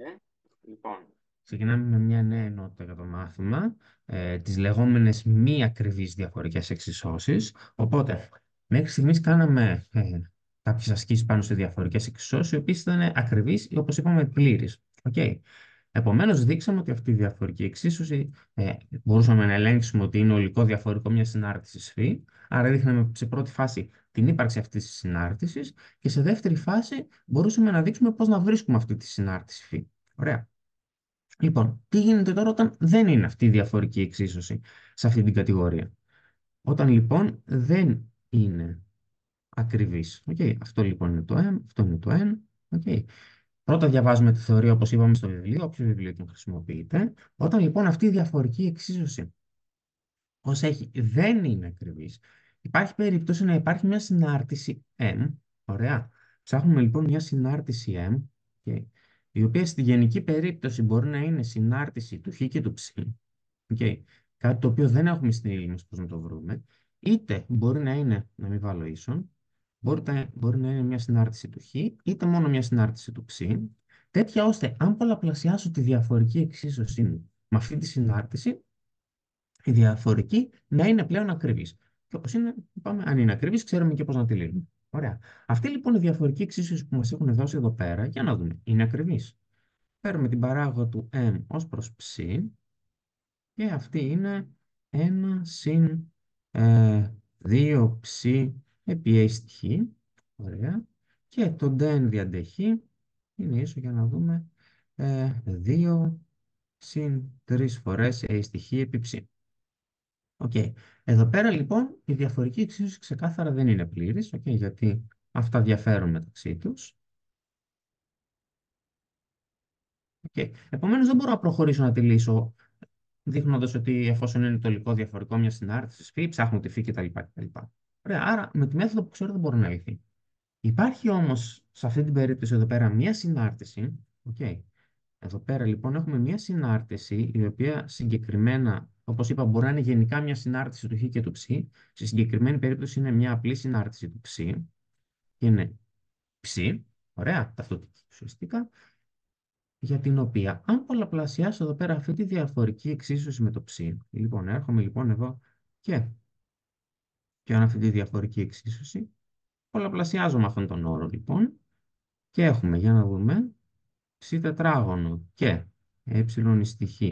Λοιπόν, ξεκινάμε με μια νέα ενότητα για το μάθημα, τις λεγόμενες μη ακριβείς διαφορικές εξισώσεις. Οπότε, μέχρι στιγμής κάναμε κάποιες ασκήσεις πάνω σε διαφορικές εξισώσεις, οι οποίες ήταν ακριβείς ή, όπως είπαμε, πλήρεις. Okay. Επομένως, δείξαμε ότι αυτή η διαφορική εξίσωση μπορούσαμε να ελέγξουμε ότι είναι ολικό διαφορικό μια συνάρτησης φ. Άρα, δείχναμε σε πρώτη φάση την ύπαρξη αυτής της συνάρτησης και σε δεύτερη φάση μπορούσαμε να δείξουμε πώς να βρίσκουμε αυτή τη συνάρτηση φ. Ωραία. Λοιπόν, τι γίνεται τώρα όταν δεν είναι αυτή η διαφορική εξίσωση σε αυτή την κατηγορία. Όταν λοιπόν δεν είναι ακριβής. Okay. Αυτό λοιπόν είναι το M, αυτό είναι το N. Okay. Πρώτα διαβάζουμε τη θεωρία όπως είπαμε στο βιβλίο, όποιο βιβλίο και χρησιμοποιείτε. Όταν λοιπόν αυτή η διαφορική εξίσωση ως έχει δεν είναι ακριβής, υπάρχει περίπτωση να υπάρχει μια συνάρτηση M. Ωραία. Ψάχνουμε λοιπόν μια συνάρτηση M, okay, η οποία στη γενική περίπτωση μπορεί να είναι συνάρτηση του Χ και του Ψ. Okay. Κάτι το οποίο δεν έχουμε στην ύλη μας πώς να το βρούμε. Είτε μπορεί να είναι, να μην βάλω ίσον, μπορεί να είναι μια συνάρτηση του Χ, είτε μόνο μια συνάρτηση του Ψ, τέτοια ώστε αν πολλαπλασιάσω τη διαφορική εξίσωσή μου με αυτή τη συνάρτηση, η διαφορική να είναι πλέον ακριβής. Και όπως είναι, είπαμε, αν είναι ακριβής, ξέρουμε και πώς να τη λύνουμε. Ωραία. Αυτή λοιπόν η διαφορική εξίσωση που μας έχουν δώσει εδώ πέρα, για να δούμε, είναι ακριβής. Παίρνουμε την παράγωγο του m ως προς ψ και αυτή είναι 1 συν 2 ψ επί a στη χ. Ωραία. Και το den διαντε χ είναι ίσο, για να δούμε, 2 συν 3 φορές a στη χ επί ψ. Okay. Εδώ πέρα λοιπόν η διαφορική εξίσωση ξεκάθαρα δεν είναι πλήρης, okay, γιατί αυτά διαφέρουν μεταξύ τους. Okay. Επομένως δεν μπορώ να προχωρήσω να τη λύσω δείχνοντας ότι εφόσον είναι το υλικό διαφορικό μια συνάρτηση φ, ψάχνω τη φ κτλ. Ωραία, άρα με τη μέθοδο που ξέρω δεν μπορεί να λυθεί. Υπάρχει όμως σε αυτή την περίπτωση εδώ πέρα μια συνάρτηση. Okay. Εδώ πέρα λοιπόν έχουμε μια συνάρτηση η οποία συγκεκριμένα, όπως είπα, μπορεί να είναι γενικά μια συνάρτηση του Χ και του Ψ. Στη συγκεκριμένη περίπτωση είναι μια απλή συνάρτηση του Ψ. Είναι Ψ, ωραία, ταυτότητα ουσιαστικά, για την οποία αν πολλαπλασιάσω εδώ πέρα αυτή τη διαφορική εξίσωση με το Ψ, λοιπόν, έρχομαι λοιπόν εδώ και κάνω αυτή τη διαφορική εξίσωση, πολλαπλασιάζω με αυτόν τον όρο λοιπόν και έχουμε, για να δούμε, Ψ τετράγωνο και ε στη Χ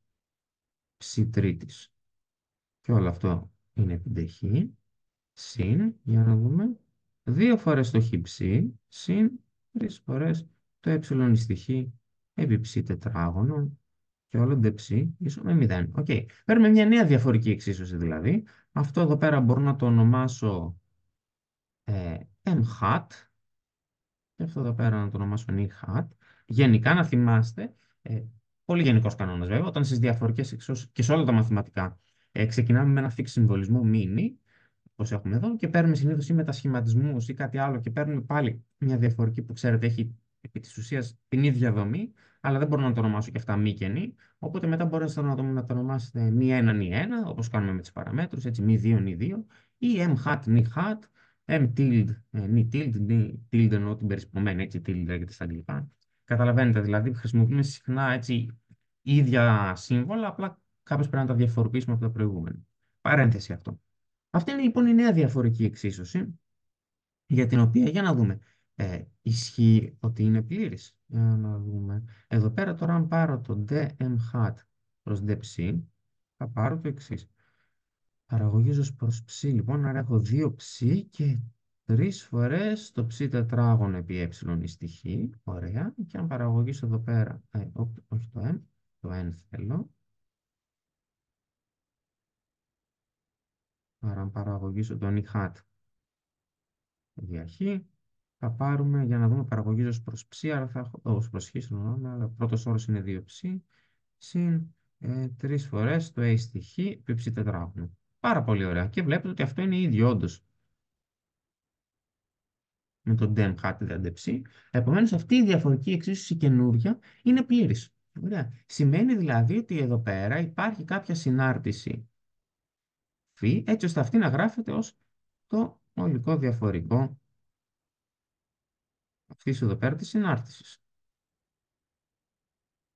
ψ τρίτης. Και όλο αυτό είναι επί συν, για να δούμε, 2 φορές το χ ψ, συν 3 φορές το ε στη χ επί ψ τετράγωνο και όλο ντε ψ ίσο με 0. Okay. Παίρνουμε μια νέα διαφορική εξίσωση δηλαδή. Αυτό εδώ πέρα μπορώ να το ονομάσω m hat και αυτό εδώ πέρα να το ονομάσω n hat. Γενικά να θυμάστε, πολύ γενικός κανόνας βέβαια, όταν στις διαφορικές εξισώσεις και σε όλα τα μαθηματικά ξεκινάμε με ένα fixed συμβολισμό μίνι, όπως έχουμε εδώ, και παίρνουμε συνήθως ή μετασχηματισμούς ή κάτι άλλο και παίρνουμε πάλι μια διαφορική που ξέρετε έχει επί της ουσίας την ίδια δομή, αλλά δεν μπορώ να το ονομάσω και αυτά μη και νη. Οπότε μετά μπορείτε να το ονομάσετε μη ένα νη ένα, όπως κάνουμε με τις παραμέτρους, έτσι μη 2 νη 2, ή m hat νη hat, m tilde νη tilde, νη tilde εννοώ την περισπωμένη, έτσι tilde λέγεται στα αγγλικά. Καταλαβαίνετε δηλαδή, χρησιμοποιούμε συχνά έτσι ίδια σύμβολα, απλά κάπως πρέπει να τα διαφοροποιήσουμε από τα προηγούμενα. Παρένθεση αυτό. Αυτή είναι λοιπόν η νέα διαφορική εξίσωση, για την οποία, για να δούμε, ισχύει ότι είναι πλήρης. Για να δούμε. Εδώ πέρα τώρα, αν πάρω το dm hat προς dψ, θα πάρω το εξής. Παραγωγίζω προς ψ, λοιπόν, άρα έχω 2 ψ και 3 φορές το ψ τετράγωνο επί ε στη χ. Ωραία. Και αν παραγωγήσω εδώ πέρα, όχι το m, το n θέλω. Άρα αν παραγωγήσω τον i hat δια χ, θα πάρουμε, για να δούμε, παραγωγή προς ψ, άρα θα έχω, ως προς χ, συγγνώμη, αλλά πρώτος όρος είναι 2 ψ, συν 3 φορές το a στη χ, επί ψ τετράγωνο. Πάρα πολύ ωραία. Και βλέπετε ότι αυτό είναι ίδιο όντως με το dem hat δια ψ. Επομένως αυτή η διαφορική εξίσωση καινούρια είναι πλήρης. Ωραία. Σημαίνει δηλαδή ότι εδώ πέρα υπάρχει κάποια συνάρτηση φ, έτσι ώστε αυτή να γράφεται ως το ολικό διαφορικό αυτής εδώ πέρα της συνάρτησης.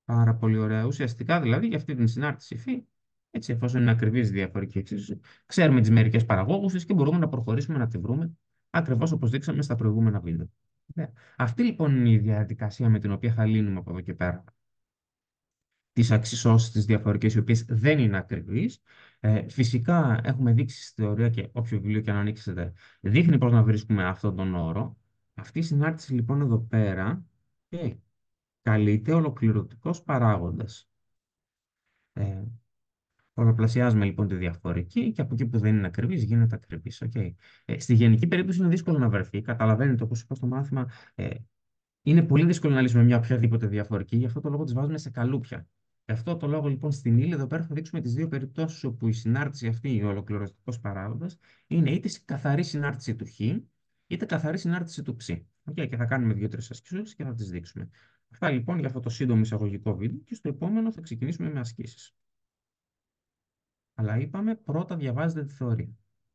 Πάρα πολύ ωραία. Ουσιαστικά δηλαδή για αυτή την συνάρτηση φ, έτσι εφόσον είναι ακριβή η διαφορική εξίσωση, ξέρουμε τι μερικέ παραγόγου τη και μπορούμε να προχωρήσουμε να τη βρούμε ακριβώ όπω δείξαμε στα προηγούμενα βίντεο. Ωραία. Αυτή λοιπόν είναι η διαδικασία με την οποία θα λύνουμε από εδώ και πέρα τι αξισώσει τι διαφορικέ, οι οποίε δεν είναι ακριβεί. Φυσικά έχουμε δείξει στη θεωρία και όποιο βιβλίο και αν ανοίξετε, δείχνει πώ να βρίσκουμε αυτόν τον όρο. Αυτή η συνάρτηση λοιπόν εδώ πέρα καλείται ολοκληρωτικός παράγοντας. Ε, Πολλαπλασιάζουμε λοιπόν τη διαφορική και από εκεί που δεν είναι ακριβής γίνεται ακριβής. Okay. Στη γενική περίπτωση είναι δύσκολο να βρεθεί. Καταλαβαίνετε, όπως είπα στο μάθημα, είναι πολύ δύσκολο να λύσουμε μια οποιαδήποτε διαφορική, γι' αυτό το λόγο τις βάζουμε σε καλούπια. Γι' αυτό το λόγο λοιπόν στην ύλη εδώ πέρα θα δείξουμε τις δύο περιπτώσεις όπου η συνάρτηση αυτή, ο ολοκληρωτικός παράγοντας, είναι είτε καθαρή συνάρτηση του χ, είτε καθαρή συνάρτηση του ψ. Okay, και θα κάνουμε δύο-τρεις ασκήσεις και θα τις δείξουμε. Αυτά λοιπόν για αυτό το σύντομο εισαγωγικό βίντεο και στο επόμενο θα ξεκινήσουμε με ασκήσεις. Αλλά είπαμε πρώτα διαβάζετε τη θεωρία.